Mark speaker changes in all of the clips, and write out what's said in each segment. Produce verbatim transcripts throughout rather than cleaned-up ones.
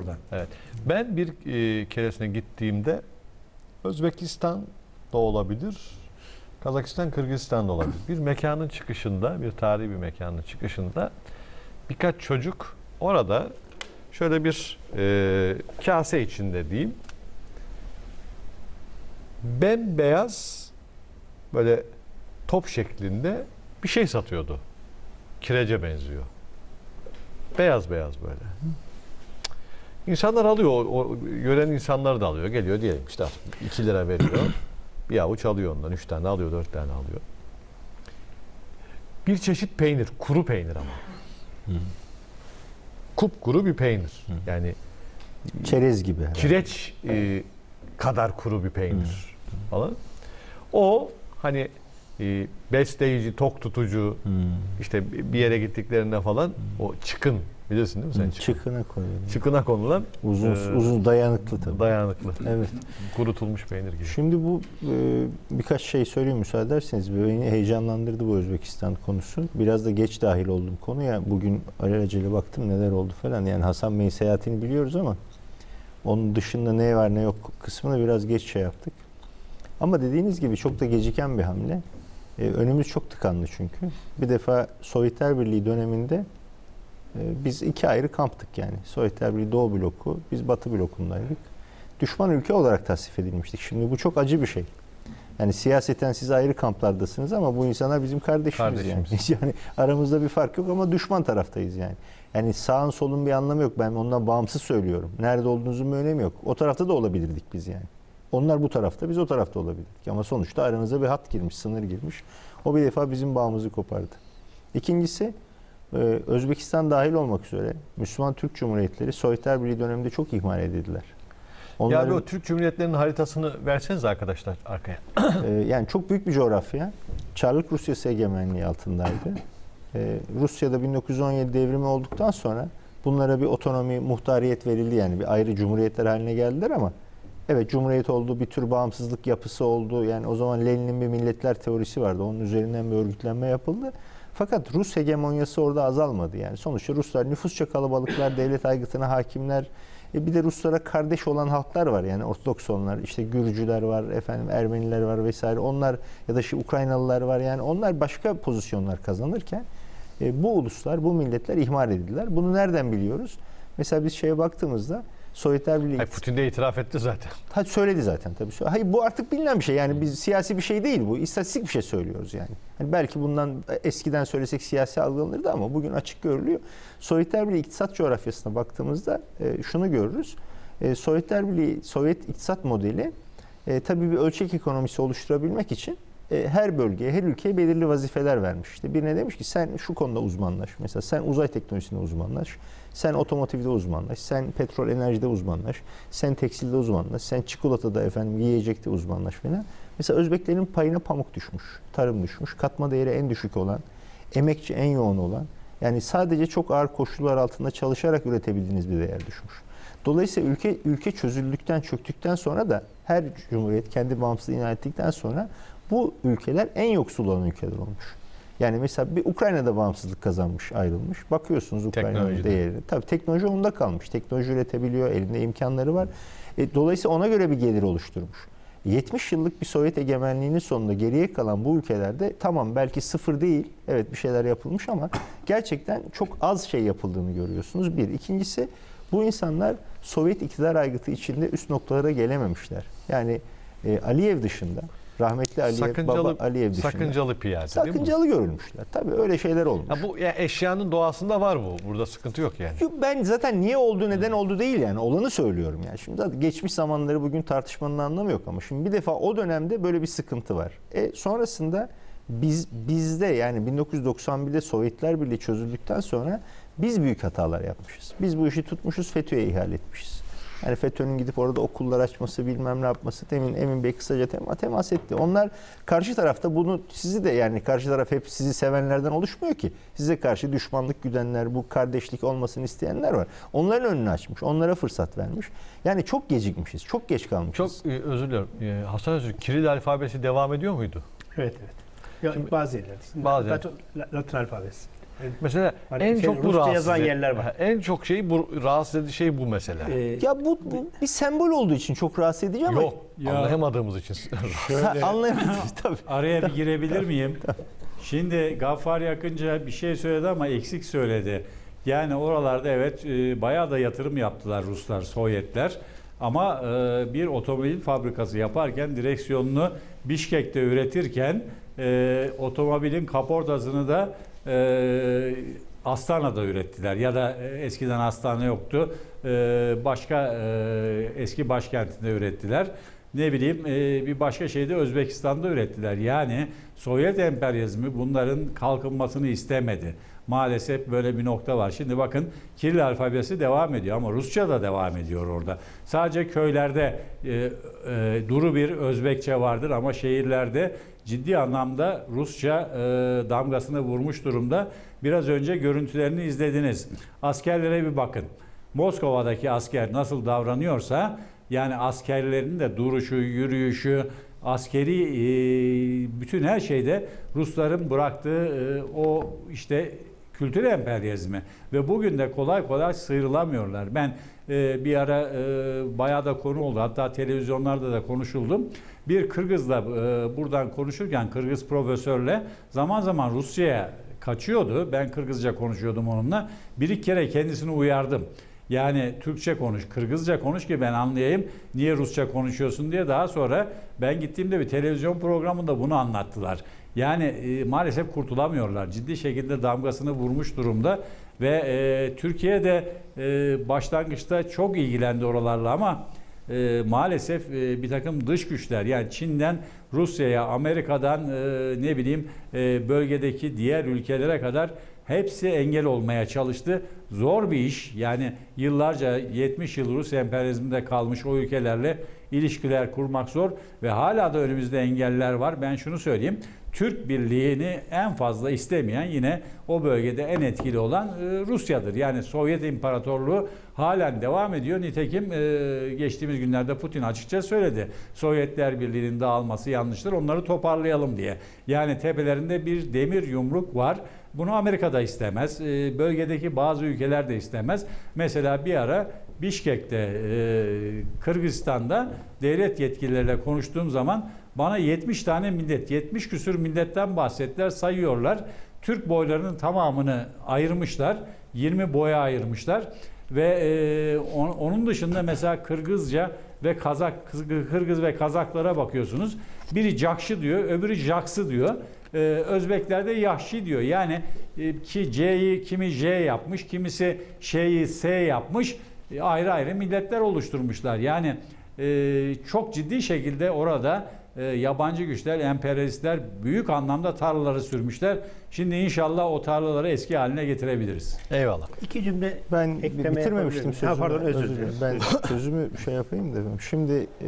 Speaker 1: Bülent.
Speaker 2: Evet. Ben bir e, keresine gittiğimde Özbekistan da olabilir, Kazakistan, Kırgızistan da olabilir. Bir mekanın çıkışında, bir tarihi bir mekanın çıkışında birkaç çocuk orada şöyle bir e, kase içinde diyeyim, bembeyaz böyle top şeklinde bir şey satıyordu. Kirece benziyor. Beyaz beyaz böyle. İnsanlar alıyor, o, o gören insanlar da alıyor. Geliyor diyelim işte iki lira veriyor. Bir avuç alıyor ondan. Üç tane alıyor, dört tane alıyor. Bir çeşit peynir, kuru peynir ama. Hı. Kupkuru bir peynir. Hı. Yani
Speaker 3: çerez gibi herhalde.
Speaker 2: Kireç e, kadar kuru bir peynir Hı. falan. O hani e, besleyici, tok tutucu, hmm. işte bir yere gittiklerinde falan hmm. o çıkın, bilirsin değil mi sen? Çıkın.
Speaker 3: Çıkına konulan.
Speaker 2: Çıkına konulan.
Speaker 3: Uzun e, uzun dayanıklı tabii.
Speaker 2: Dayanıklı.
Speaker 3: Evet.
Speaker 2: Kurutulmuş peynir gibi.
Speaker 3: Şimdi bu e, birkaç şey söyleyeyim müsaade ederseniz. Beni heyecanlandırdı bu Özbekistan konusu. Biraz da geç dahil oldum konuya. Bugün alelacele baktım neler oldu falan. Yani Hasan Bey'in seyahatini biliyoruz ama onun dışında ne var ne yok kısmını biraz geç şey yaptık. Ama dediğiniz gibi çok da geciken bir hamle. Ee, önümüz çok tıkanlı çünkü. Bir defa Sovyetler Birliği döneminde e, biz iki ayrı kamptık yani. Sovyetler Birliği Doğu bloku, biz Batı blokundaydık. Düşman ülke olarak tasnif edilmiştik. Şimdi bu çok acı bir şey. Yani siyaseten siz ayrı kamplardasınız ama bu insanlar bizim kardeşimiz, kardeşimiz. yani. Yani aramızda bir fark yok ama düşman taraftayız yani. Yani sağın solun bir anlamı yok. Ben ondan bağımsız söylüyorum. Nerede olduğunuzun bir önemi yok. O tarafta da olabilirdik biz yani. Onlar bu tarafta, biz o tarafta olabilirdik. Ama sonuçta aranıza bir hat girmiş, sınır girmiş. O bir defa bizim bağımızı kopardı. İkincisi, Özbekistan dahil olmak üzere Müslüman Türk Cumhuriyetleri Sovyetler Birliği döneminde çok ihmal edildiler.
Speaker 2: Onların, ya bir o Türk Cumhuriyetlerinin haritasını verseniz arkadaşlar arkaya.
Speaker 3: Yani çok büyük bir coğrafya. Çarlık Rusyası egemenliği altındaydı. Rusya'da bin dokuz yüz on yedi devrimi olduktan sonra bunlara bir otonomi, muhtariyet verildi. Yani bir ayrı cumhuriyetler haline geldiler ama evet, cumhuriyet oldu, bir tür bağımsızlık yapısı oldu. Yani o zaman Lenin'in bir milletler teorisi vardı. Onun üzerinden bir örgütlenme yapıldı. Fakat Rus hegemonyası orada azalmadı. Yani sonuçta Ruslar nüfusça kalabalıklar, devlet aygıtına hakimler. E bir de Ruslara kardeş olan halklar var. Yani Ortodoks onlar, işte Gürcüler var, efendim Ermeniler var vesaire. Onlar ya da şu Ukraynalılar var. Yani onlar başka pozisyonlar kazanırken e, bu uluslar, bu milletler ihmal edildiler. Bunu nereden biliyoruz? Mesela biz şeye baktığımızda Sovyetler Birliği...
Speaker 2: Hayır, Putin de itiraf etti zaten.
Speaker 3: Ha, söyledi zaten tabii. Hayır, bu artık bilinen bir şey. Yani biz siyasi bir şey değil bu. İstatistik bir şey söylüyoruz yani. Yani belki bundan eskiden söylesek siyasi algılanırdı ama bugün açık görülüyor. Sovyetler Birliği iktisat coğrafyasına baktığımızda e, şunu görürüz. E, Sovyetler Birliği, Sovyet iktisat modeli e, tabii bir ölçek ekonomisi oluşturabilmek için e, her bölgeye, her ülkeye belirli vazifeler vermiş. İşte birine demiş ki sen şu konuda uzmanlaş. Mesela sen uzay teknolojisinde uzmanlaş. Sen otomotivde uzmanlaş, sen petrol enerjide uzmanlaş, sen tekstilde uzmanlaş, sen çikolatada efendim yiyecekte uzmanlaş falan. Mesela Özbeklerin payına pamuk düşmüş, tarım düşmüş, katma değeri en düşük olan, emekçi en yoğun olan, yani sadece çok ağır koşullar altında çalışarak üretebildiğiniz bir değer düşmüş. Dolayısıyla ülke ülke çözüldükten, çöktükten sonra da her cumhuriyet kendi bağımsızlığını ilan ettikten sonra bu ülkeler en yoksul olan ülkeler olmuş. Yani mesela bir Ukrayna'da bağımsızlık kazanmış, ayrılmış. Bakıyorsunuz Ukrayna'nın değeri. Tabii teknoloji onda kalmış. Teknoloji üretebiliyor, elinde imkanları var. E, dolayısıyla ona göre bir gelir oluşturmuş. yetmiş yıllık bir Sovyet egemenliğinin sonunda geriye kalan bu ülkelerde tamam belki sıfır değil, evet bir şeyler yapılmış ama gerçekten çok az şey yapıldığını görüyorsunuz. Bir. İkincisi, bu insanlar Sovyet iktidar aygıtı içinde üst noktalara gelememişler. Yani e, Aliyev dışında, rahmetli Aliyev,
Speaker 2: sakıncalı,
Speaker 3: baba Aliyev dışında.
Speaker 2: Sakıncalı piyade
Speaker 3: Sakıncalı görülmüşler. Tabii öyle şeyler olmuş.
Speaker 2: Ya bu ya eşyanın doğasında var bu. Burada sıkıntı yok yani.
Speaker 3: Ben zaten niye oldu, neden oldu değil yani. Olanı söylüyorum yani. Şimdi zaten geçmiş zamanları bugün tartışmanın anlamı yok ama şimdi bir defa o dönemde böyle bir sıkıntı var. E sonrasında biz bizde yani bin dokuz yüz doksan birde Sovyetler Birliği çözüldükten sonra biz büyük hatalar yapmışız. Biz bu işi tutmuşuz, FETÖ'ye ihale etmişiz. Yani FETÖ'nün gidip orada okullar açması, bilmem ne yapması, Emin, Emin Bey kısaca tema, temas etti. Onlar karşı tarafta bunu, sizi de yani karşı taraf hep sizi sevenlerden oluşmuyor ki. Size karşı düşmanlık güdenler, bu kardeşlik olmasını isteyenler var. Onların önünü açmış, onlara fırsat vermiş. Yani çok gecikmişiz, çok geç kalmışız.
Speaker 2: Çok e, özür dilerim. E, Hasan Özür, Kiril alfabesi devam ediyor muydu?
Speaker 1: Evet, evet. Ya,
Speaker 2: Şimdi,
Speaker 1: bazı yerlerde.
Speaker 2: Bazı
Speaker 1: Latin, Latin alfabesi.
Speaker 2: Mesela
Speaker 1: Hani
Speaker 2: en
Speaker 1: şey,
Speaker 2: çok bu
Speaker 1: Rusça
Speaker 2: rahatsız
Speaker 1: yazan
Speaker 2: edici-
Speaker 1: yerler var.
Speaker 2: En çok şeyi bu rahatsız edici şey bu mesela.
Speaker 1: Ee,
Speaker 3: Ya bu, bu bir sembol olduğu için çok rahatsız edici ama
Speaker 2: Yok,
Speaker 4: Ya-
Speaker 2: anlayamadığımız için.
Speaker 3: Ha, anlayamadım tabii.
Speaker 4: Araya bir girebilir miyim? Şimdi Gaffar Yakınca bir şey söyledi ama eksik söyledi. Yani oralarda evet e, bayağı da yatırım yaptılar Ruslar, Sovyetler. Ama e, bir otomobil fabrikası yaparken direksiyonunu Bişkek'te üretirken e, otomobilin kaportasını da e, Astana'da ürettiler. Ya da e, eskiden Astana yoktu. E, başka e, eski başkentinde ürettiler. Ne bileyim e, bir başka şeyde Özbekistan'da ürettiler. Yani Sovyet emperyalizmi bunların kalkınmasını istemedi. Maalesef böyle bir nokta var. Şimdi bakın Kiril alfabesi devam ediyor ama Rusça da devam ediyor orada. Sadece köylerde e, e, duru bir Özbekçe vardır ama şehirlerde ciddi anlamda Rusça e, damgasını vurmuş durumda. Biraz önce görüntülerini izlediniz. Askerlere bir bakın. Moskova'daki asker nasıl davranıyorsa yani askerlerin de duruşu, yürüyüşü, askeri e, bütün her şeyde Rusların bıraktığı e, o işte kültür emperyalizmi ve bugün de kolay kolay sıyrılamıyorlar. Ben e, bir ara e, bayağı da konu oldu. Hatta televizyonlarda da konuşuldum. Bir Kırgız'la e, buradan konuşurken Kırgız profesörle zaman zaman Rusya'ya kaçıyordu. Ben Kırgızca konuşuyordum onunla. Bir iki kere kendisini uyardım. Yani Türkçe konuş, Kırgızca konuş ki ben anlayayım. Niye Rusça konuşuyorsun diye. Daha sonra ben gittiğimde bir televizyon programında bunu anlattılar. Yani e, maalesef kurtulamıyorlar. Ciddi şekilde damgasını vurmuş durumda. Ve e, Türkiye de e, başlangıçta çok ilgilendi oralarla ama e, maalesef e, bir takım dış güçler yani Çin'den Rusya'ya, Amerika'dan e, ne bileyim e, bölgedeki diğer ülkelere kadar hepsi engel olmaya çalıştı. Zor bir iş. Yani yıllarca yetmiş yıl Rus emperyalizminde kalmış o ülkelerle ilişkiler kurmak zor ve hala da önümüzde engeller var. Ben şunu söyleyeyim. Türk Birliği'ni en fazla istemeyen yine o bölgede en etkili olan e, Rusya'dır. Yani Sovyet İmparatorluğu halen devam ediyor. Nitekim e, geçtiğimiz günlerde Putin açıkça söyledi. Sovyetler Birliği'nin dağılması yanlıştır. Onları toparlayalım diye. Yani tepelerinde bir demir yumruk var. Bunu Amerika da istemez. E, bölgedeki bazı ülkeler de istemez. Mesela bir ara Bişkek'te, e, Kırgızistan'da devlet yetkilileriyle konuştuğum zaman bana yetmiş tane millet, yetmiş küsür milletten bahsettiler, sayıyorlar. Türk boylarının tamamını ayırmışlar. yirmi boya ayırmışlar. Ve e, on, onun dışında mesela Kırgızca ve Kazak, Kırgız ve Kazaklara bakıyorsunuz. Biri Cakşı diyor, öbürü Jaksı diyor. Ee, Özbekler de Yahşi diyor. Yani e, ki C'yi kimi J yapmış, kimisi Ş'yi S yapmış. E, ayrı ayrı milletler oluşturmuşlar. Yani e, çok ciddi şekilde orada e, yabancı güçler, emperyalistler büyük anlamda tarlaları sürmüşler. Şimdi inşallah o tarlaları eski haline getirebiliriz.
Speaker 2: Eyvallah.
Speaker 1: İki cümle
Speaker 3: Ben
Speaker 1: ekleme
Speaker 3: bitirmemiştim
Speaker 1: yapabilirim. Ha,
Speaker 3: sözümü.
Speaker 1: pardon, özür
Speaker 3: Özür
Speaker 1: dilerim.
Speaker 3: dilerim. Ben sözümü şey yapayım dedim. Şimdi e,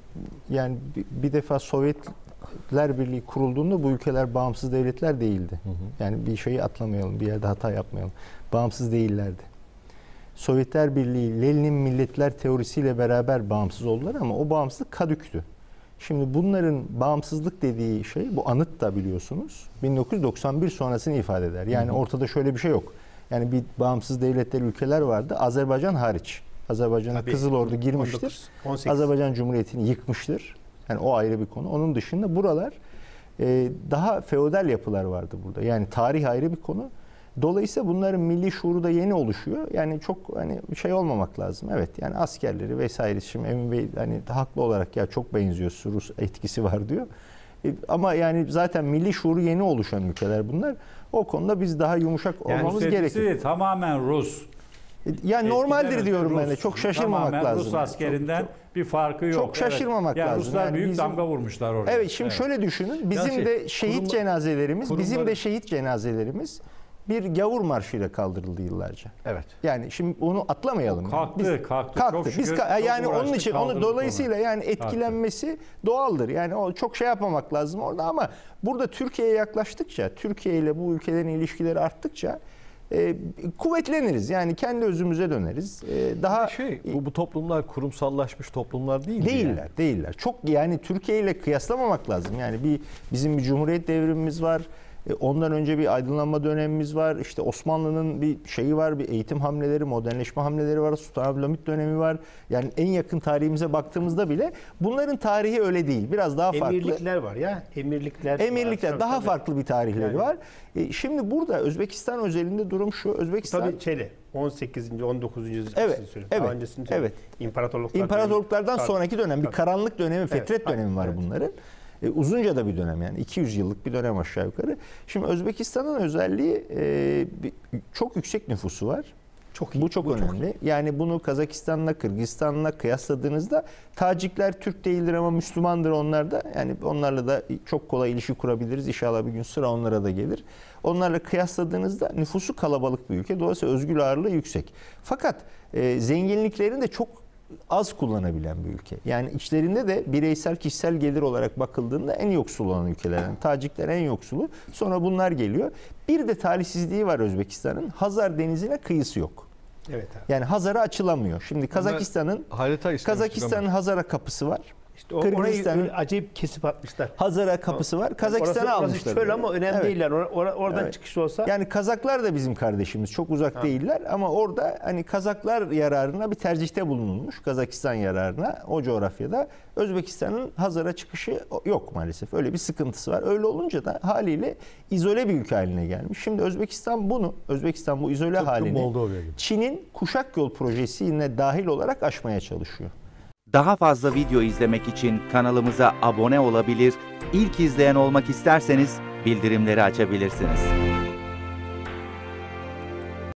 Speaker 3: yani bir, bir defa Sovyetler Birliği kurulduğunda bu ülkeler bağımsız devletler değildi.
Speaker 2: Hı hı.
Speaker 3: Yani bir şeyi atlamayalım, bir yerde hata yapmayalım. Bağımsız değillerdi. Sovyetler Birliği, Lenin'in milletler teorisiyle beraber bağımsız oldular ama o bağımsızlık kadüktü. Şimdi bunların bağımsızlık dediği şey, bu anıt da biliyorsunuz, bin dokuz yüz doksan bir sonrasını ifade eder. Yani hı hı. ortada şöyle bir şey yok. Yani bir bağımsız devletler, ülkeler vardı, Azerbaycan hariç. Azerbaycan'a Kızıl Ordu girmiştir.
Speaker 1: on dokuz, on sekiz.
Speaker 3: Azerbaycan Cumhuriyeti'ni yıkmıştır. Yani o ayrı bir konu. Onun dışında buralar e, daha feodal yapılar vardı burada. Yani tarih ayrı bir konu. Dolayısıyla bunların milli şuuru da yeni oluşuyor. Yani çok hani şey olmamak lazım. Evet yani askerleri vesaire şimdi Emin Bey hani haklı olarak ya çok benziyor, Rus etkisi var diyor. E, ama yani zaten milli şuuru yeni oluşan ülkeler bunlar. O konuda biz daha yumuşak
Speaker 4: Yani
Speaker 3: olmamız
Speaker 4: Rus
Speaker 3: gerekir.
Speaker 4: etkisi tamamen Rus.
Speaker 3: E, yani normaldir
Speaker 4: Eskiden
Speaker 3: diyorum
Speaker 4: Rus,
Speaker 3: ben de. Çok şaşırmamak
Speaker 4: tamamen
Speaker 3: lazım.
Speaker 4: Rus askerinden
Speaker 3: Çok, çok,
Speaker 4: bir farkı yok.
Speaker 3: çok şaşırmamak
Speaker 4: evet. Yani
Speaker 3: lazım.
Speaker 4: Ruslar
Speaker 3: Yani
Speaker 4: büyük
Speaker 3: bizim-
Speaker 4: damga vurmuşlar orada.
Speaker 3: Evet şimdi şöyle düşünün. Bizim
Speaker 2: şey,
Speaker 3: de şehit
Speaker 2: kurumlar-
Speaker 3: cenazelerimiz, bizim
Speaker 2: kurumların-
Speaker 3: de şehit cenazelerimiz bir gavur marşıyla kaldırıldı yıllarca.
Speaker 2: Evet.
Speaker 3: Yani şimdi onu atlamayalım.
Speaker 4: Kalktı,
Speaker 3: yani. Biz,
Speaker 4: kalktı.
Speaker 3: kalktı.
Speaker 4: Çok
Speaker 3: Biz
Speaker 4: şükür,
Speaker 3: ka-
Speaker 4: çok
Speaker 3: yani onun
Speaker 4: uğraştık,
Speaker 3: için onu
Speaker 4: kaldırdık
Speaker 3: dolayısıyla
Speaker 4: onu.
Speaker 3: yani etkilenmesi doğaldır. Yani o çok şey yapmamak lazım orada ama burada Türkiye'ye yaklaştıkça, Türkiye ile bu ülkelerin ilişkileri arttıkça e, kuvvetleniriz. Yani kendi özümüze döneriz. E, daha
Speaker 2: Şey, bu, bu toplumlar kurumsallaşmış toplumlar değil.
Speaker 3: Değiller,
Speaker 2: Yani.
Speaker 3: değiller. Çok yani Türkiye ile kıyaslamamak lazım. Yani bir bizim bir cumhuriyet devrimimiz var. E, ondan önce bir aydınlanma dönemimiz var. İşte Osmanlı'nın bir şeyi var, bir eğitim hamleleri, modernleşme hamleleri var. Sultan Abdülhamit dönemi var. Yani en yakın tarihimize baktığımızda bile bunların tarihi öyle değil. Biraz daha farklı.
Speaker 1: Emirlikler var ya. Emirlikler.
Speaker 3: Emirlikler
Speaker 1: var.
Speaker 3: daha
Speaker 1: Tabii.
Speaker 3: farklı bir tarihleri
Speaker 1: Yani.
Speaker 3: var. E, şimdi burada Özbekistan özelinde durum şu. Özbekistan
Speaker 1: Tabii şeyde on sekizinci on dokuzuncu yüzyıl
Speaker 3: Evet,
Speaker 1: söylüyorum.
Speaker 3: evet,
Speaker 1: Daha öncesini söylüyorum.
Speaker 3: evet.
Speaker 1: İmparatorluklar
Speaker 3: İmparatorluklardan
Speaker 1: dönemi.
Speaker 3: sonraki dönem bir
Speaker 1: Tabii.
Speaker 3: karanlık dönemi, fetret
Speaker 1: Evet,
Speaker 3: dönemi var
Speaker 1: evet.
Speaker 3: bunların. E, uzunca da bir dönem yani iki yüz yıllık bir dönem aşağı yukarı. Şimdi Özbekistan'ın özelliği e, bir, çok yüksek nüfusu var.
Speaker 1: Çok iyi.
Speaker 3: Bu çok
Speaker 1: Bu çok
Speaker 3: önemli. Yani bunu Kazakistan'la, Kırgızistan'la kıyasladığınızda Tacikler Türk değildir ama Müslümandır onlar da. Yani onlarla da çok kolay ilişki kurabiliriz. İnşallah bir gün sıra onlara da gelir. Onlarla kıyasladığınızda nüfusu kalabalık bir ülke. Dolayısıyla özgür ağırlığı yüksek. Fakat e, zenginliklerini de çok az kullanabilen bir ülke. Yani içlerinde de bireysel kişisel gelir olarak bakıldığında en yoksul olan ülkelerden. Tacikler en yoksulu. Sonra bunlar geliyor. Bir de talihsizliği var Özbekistan'ın. Hazar Denizi'ne kıyısı yok.
Speaker 1: Evet abi.
Speaker 3: Yani Hazar'a açılamıyor. Şimdi Kazakistan'ın
Speaker 2: Harita istemiştik
Speaker 3: Kazakistan'ın
Speaker 2: ama.
Speaker 3: Hazar'a kapısı var.
Speaker 1: İşte o, orayı
Speaker 3: Kırgızistan'ın
Speaker 1: öyle acayip kesip atmışlar.
Speaker 3: Hazar'a kapısı var. Kazakistan'a
Speaker 1: Orası-
Speaker 3: almışlar.
Speaker 1: Orası çöl ama önemli
Speaker 3: Evet.
Speaker 1: değiller. Or- or- oradan
Speaker 3: Evet.
Speaker 1: çıkış olsa.
Speaker 3: Yani Kazaklar da bizim kardeşimiz. Çok uzak
Speaker 1: Ha.
Speaker 3: değiller ama orada hani Kazaklar yararına bir tercihte bulunulmuş. Kazakistan yararına o coğrafyada. Özbekistan'ın Hazar'a çıkışı yok maalesef. Öyle bir sıkıntısı var. Öyle olunca da haliyle izole bir ülke haline gelmiş. Şimdi Özbekistan bunu, Özbekistan bu izole
Speaker 2: Tıpkı
Speaker 3: halini
Speaker 2: Moldova gibi.
Speaker 3: Çin'in kuşak yol projesine dahil olarak aşmaya çalışıyor.
Speaker 5: Daha fazla video izlemek için kanalımıza abone olabilir, ilk izleyen olmak isterseniz bildirimleri açabilirsiniz.